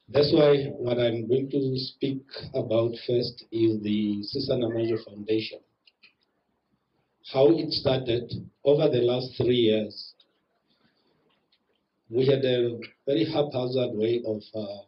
That's why what I'm going to speak about first is the Sisa Namandje Foundation. How it started over the last 3 years. We had a very haphazard way of